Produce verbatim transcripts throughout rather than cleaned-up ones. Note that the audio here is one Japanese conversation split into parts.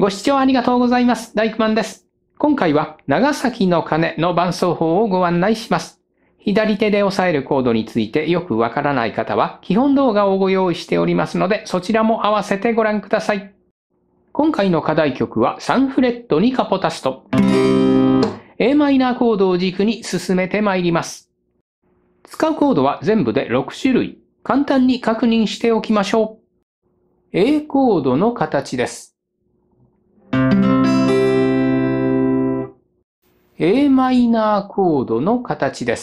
ご視聴ありがとうございます。大工マンです。今回は長崎の鐘の伴奏法をご案内します。左手で押さえるコードについてよくわからない方は基本動画をご用意しておりますのでそちらも合わせてご覧ください。今回の課題曲はさんフレットにカポタスト。エーマイナーコードを軸に進めてまいります。使うコードは全部でろく種類。簡単に確認しておきましょう。A コードの形です。エーマイナーコードの形です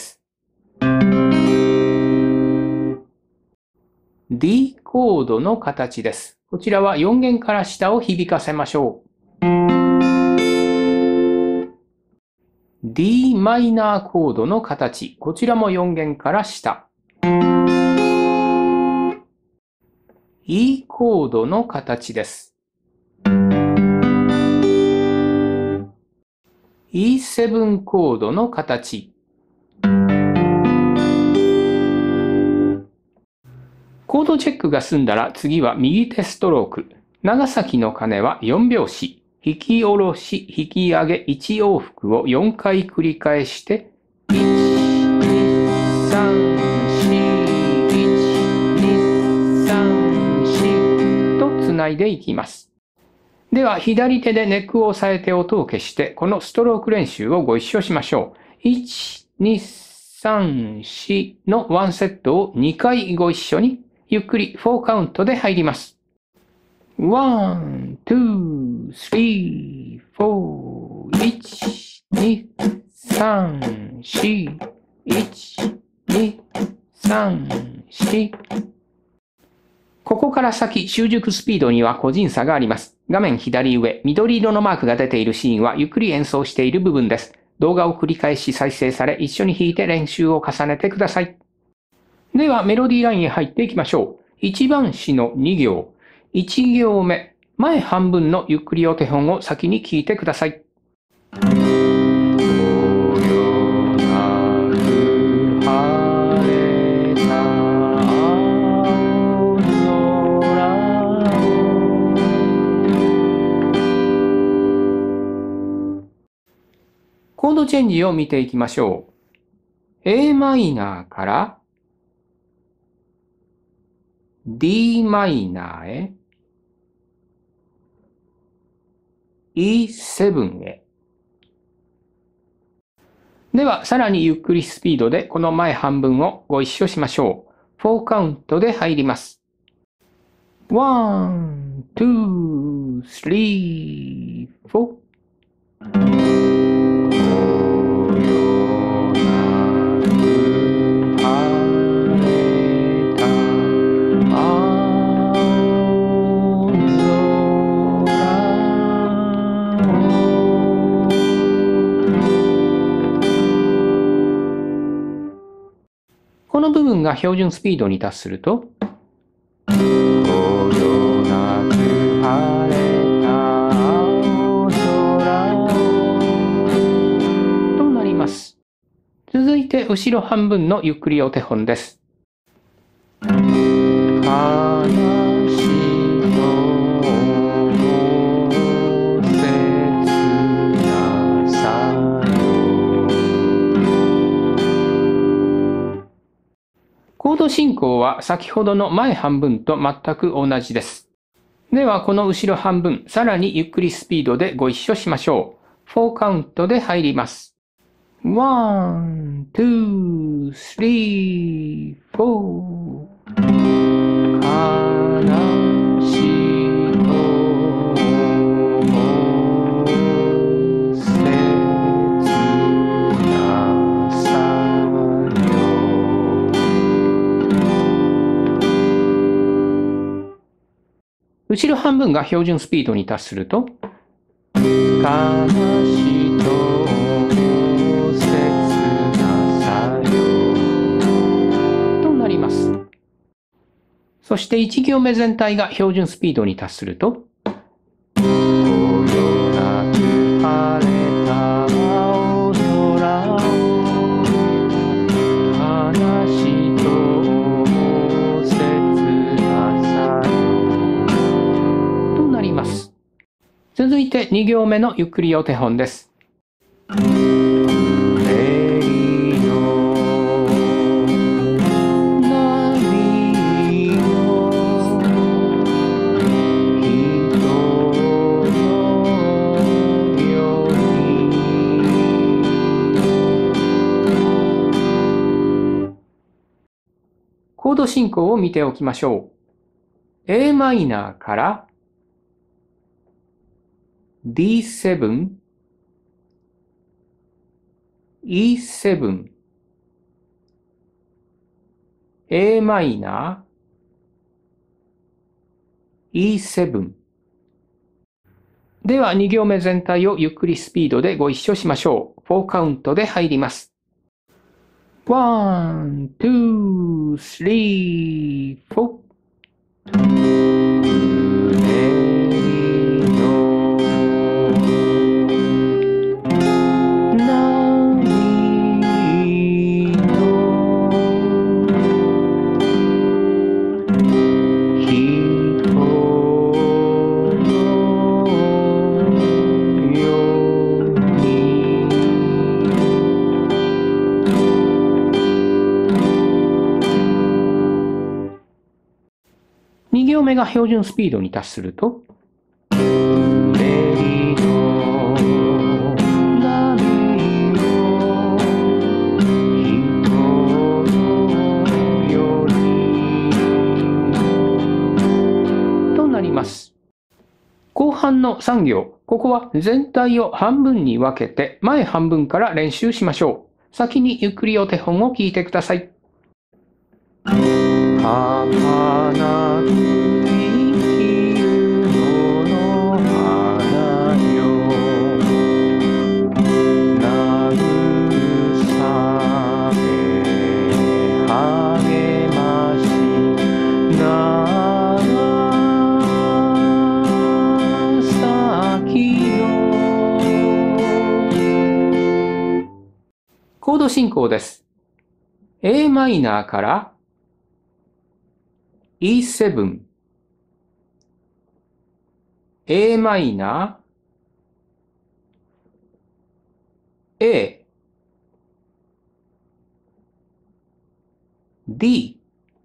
。D コードの形です。こちらはよん弦から下を響かせましょう。D マイナーコードの形。こちらもよん弦から下。E コードの形です。イーセブン コードの形。コードチェックが済んだら次は右手ストローク。長崎の鐘はよん拍子。引き下ろし、引き上げいち往復をよんかい繰り返して、いち、に、さん、よん、いち、に、さん、よんとつないでいきます。では、左手でネックを押さえて音を消して、このストローク練習をご一緒しましょう。いち、に、さん、よんのワンセットをにかいご一緒に、ゆっくりフォーカウントで入ります。ワン、ツー、スリー、フォー、いち、に、さん、よん、いち、に、さん、よん。ここから先、習熟スピードには個人差があります。画面左上、緑色のマークが出ているシーンはゆっくり演奏している部分です。動画を繰り返し再生され、一緒に弾いて練習を重ねてください。では、メロディーラインへ入っていきましょう。いちばんしのに行。いち行目、前半分のゆっくりお手本を先に聞いてください。コードチェンジを見ていきましょう。エーマイナーから D マイナーへ、イーセブン へ。では、さらにゆっくりスピードでこの前半分をご一緒しましょう。フォーカウントで入ります。ワン、ツー、スリー、フォー。この部分が標準スピードに達すると、となります。続いて後ろ半分のゆっくりお手本です。コード進行は先ほどの前半分と全く同じです。ではこの後ろ半分、さらにゆっくりスピードでご一緒しましょう。フォーカウントで入ります。ワン、ツー、スリー、フォー。後ろ半分が標準スピードに達すると、悲しと切なさよとなります。そしていち行目全体が標準スピードに達すると、続いに行目のゆっくりお手本です。コード進行を見ておきましょう。エーマイナーから ディーセブン、イーセブン、エーマイナー、イーセブン。ではに行目全体をゆっくりスピードでご一緒しましょう。フォーカウントで入ります。ワン、ツー、スリー、フォー。に行目が標準スピードに達すると、となります。後半のさん行、ここは全体を半分に分けて前半分から練習しましょう。先にゆっくりお手本を聞いてください。儚く生きる野の花よ、慰め励まし長崎の。コード進行です。エーマイナーからイーセブン、エーマイナー、A、D。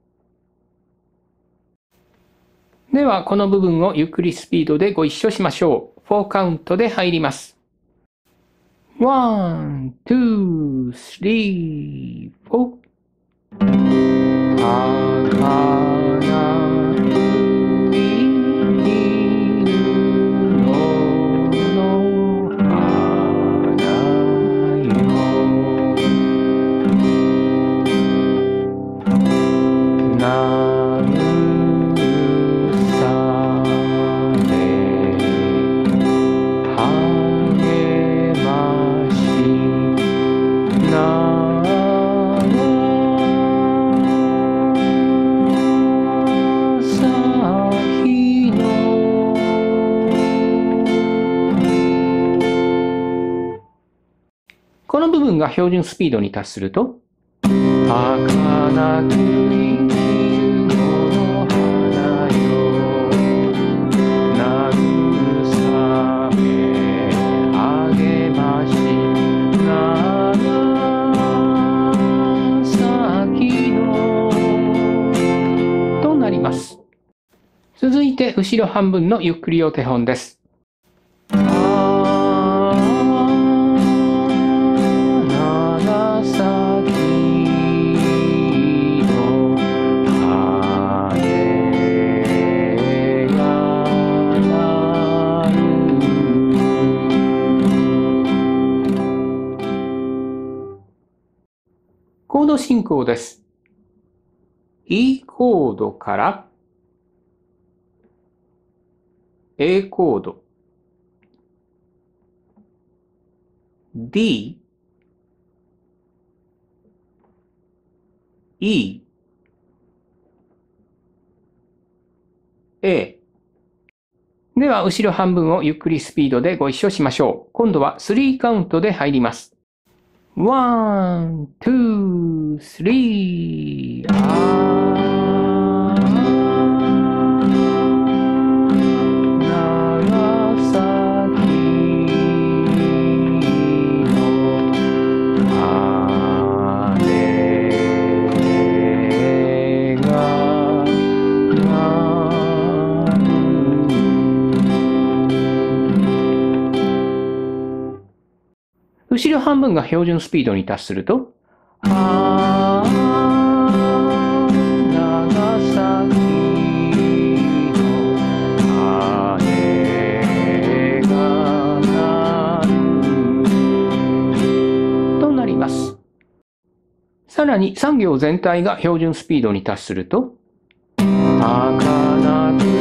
では、この部分をゆっくりスピードでご一緒しましょう。フォーカウントで入ります。ワン、ツー、スリー、フォー。この部分が標準スピードに達すると、儚く生きる野の花よ、慰め励まし長崎のとなります。続いて後ろ半分のゆっくりお手本です。コード進行です。E コードから A コード、D、E、A。では、後ろ半分をゆっくりスピードでご一緒しましょう。今度はスリーカウントで入ります。ワン、ツー、スリー、あー、長崎半分が標準スピードに達すると、あー、長崎の鐘が鳴るとなります。さらにさん行全体が標準スピードに達すると、儚く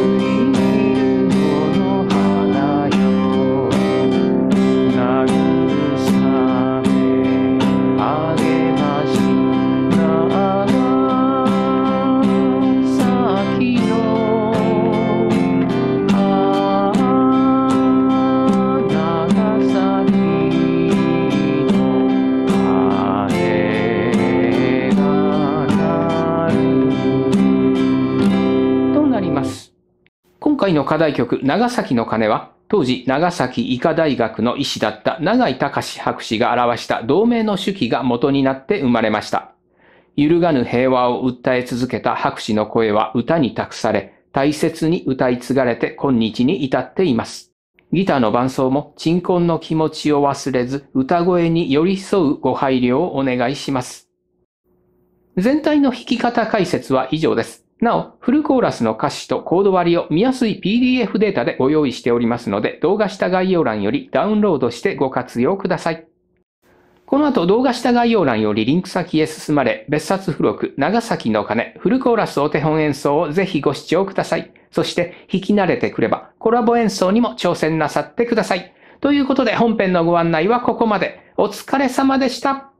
今回の課題曲、長崎の鐘は、当時長崎医科大学の医師だった永井隆博士が表した同盟の手記が元になって生まれました。揺るがぬ平和を訴え続けた博士の声は歌に託され、大切に歌い継がれて今日に至っています。ギターの伴奏も鎮魂の気持ちを忘れず、歌声に寄り添うご配慮をお願いします。全体の弾き方解説は以上です。なお、フルコーラスの歌詞とコード割りを見やすい ピーディーエフ データでご用意しておりますので、動画下概要欄よりダウンロードしてご活用ください。この後動画下概要欄よりリンク先へ進まれ、別冊付録、長崎の鐘、フルコーラスお手本演奏をぜひご視聴ください。そして弾き慣れてくれば、コラボ演奏にも挑戦なさってください。ということで本編のご案内はここまで。お疲れ様でした。